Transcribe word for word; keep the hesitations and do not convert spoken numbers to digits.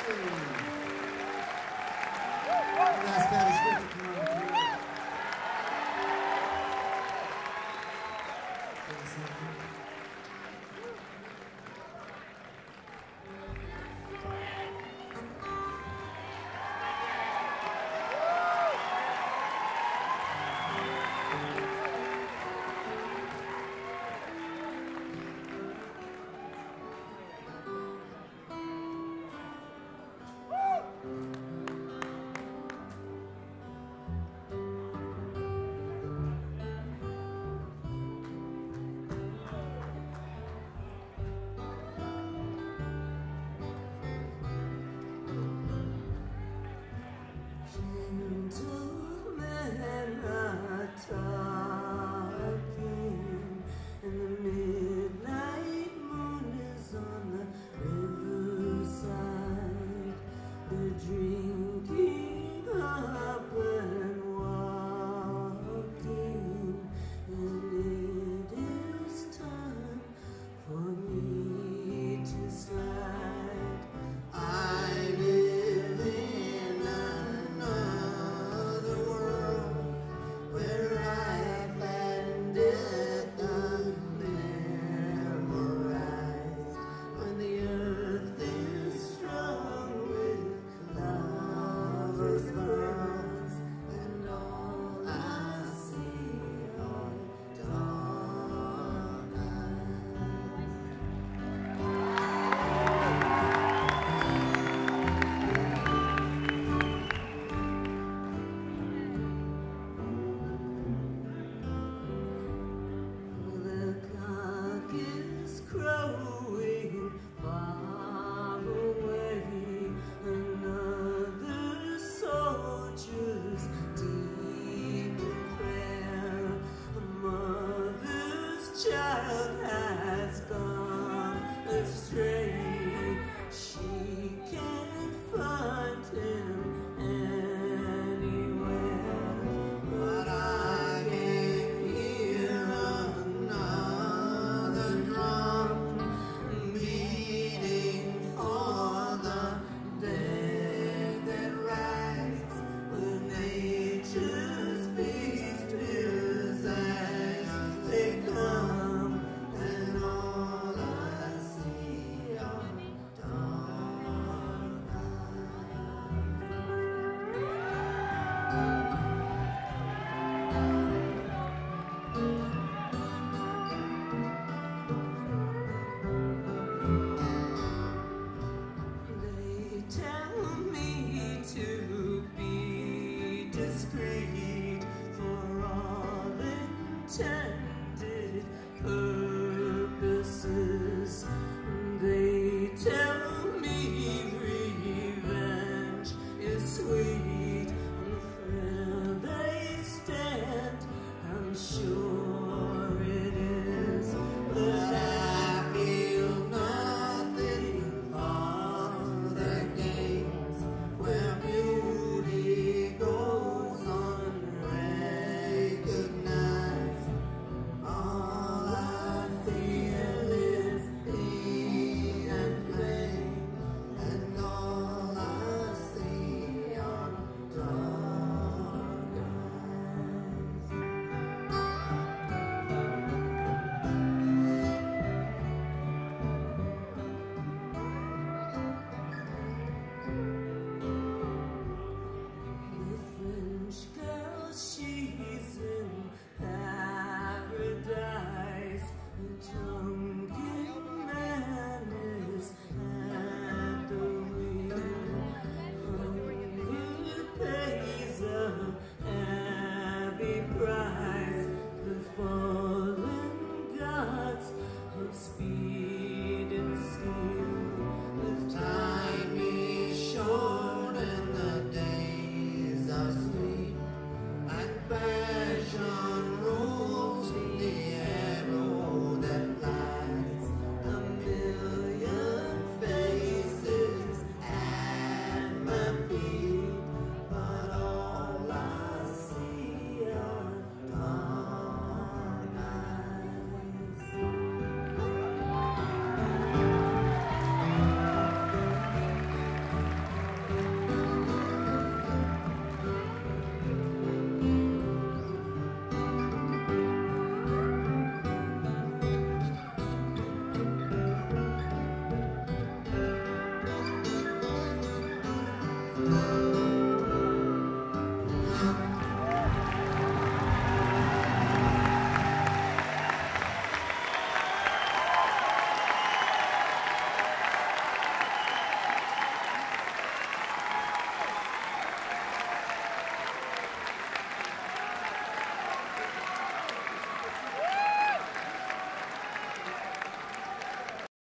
Ask Patti Smith to come on the piano. Drinking up and walking, and it is time for me to slide. I live in another world where I've landed unmemorized, when the earth is strung with lovers' pearls, and all I see are dark eyes. The cock is crowing far away, another soldier's deep in prayer. A mother's child has gone astray. She can't find him anywhere, but I can hear another drum beating for the dead that rise, when nature's beast is as they come, and all I see are dark They tell me to be discreet, for all intent